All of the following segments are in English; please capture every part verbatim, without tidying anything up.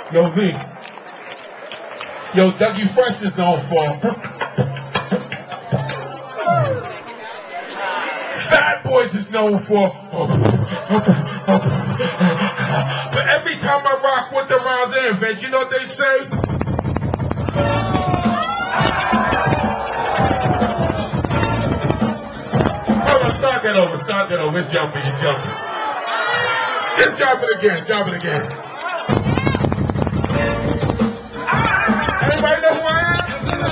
Yo, V. Yo, Dougie Fresh is known for. Fat Boys is known for. But every time I rock with the rounds in, man, you know what they say? Hold on, start that over, start that over. It's jumping, it's jumping. Just drop it again, drop it again. Anybody know who I am?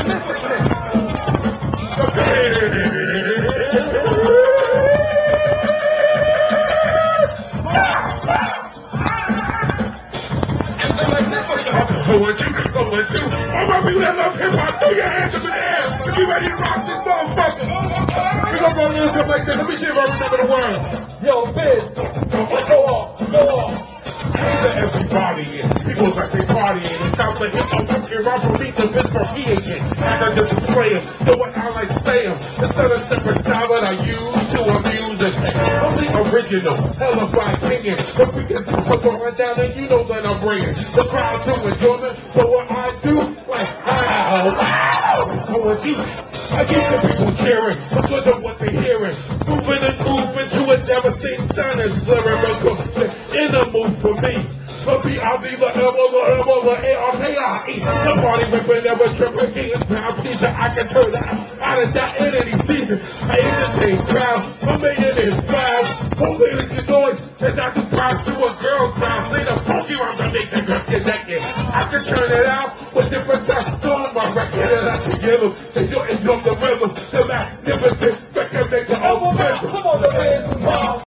I want you, I want you. All my people that love hip-hop, throw your hands up in the air. If you ready to rock this motherfucker. We're gonna go a little something like this. Let me see if I remember the word. Yo, Biz, go off, go off. Everybody in. People like they partying and stop the hip hop and rock from me to Bizmarkie again. Like I just play them, so what I like say them. Instead of separate style that I use to amuse and I'm the original, hella fly singing. If we get put on down and you know that I'm bringing the crowd to enjoyment. So what I do, like, wow, wow. I want you. I get the people cheering because of what they're hearing. Moving and moving to a devastating sound and lyrical. In the mood for me. So be I'll be the elbow, the elbow, the A R K I E. The party ripping, never tripping, king pound pizza. I can turn that out of that in any season. I entertain crowd, a million is fast. Hopefully they can do it, and not to pop to a girl crowd. Say the Pokemon to make the girl connected. I can turn it out with different sounds. So on my record, and I can give them. And you'll enjoy the rhythm. The magnificent record makes the old rhythm. Come on, the man.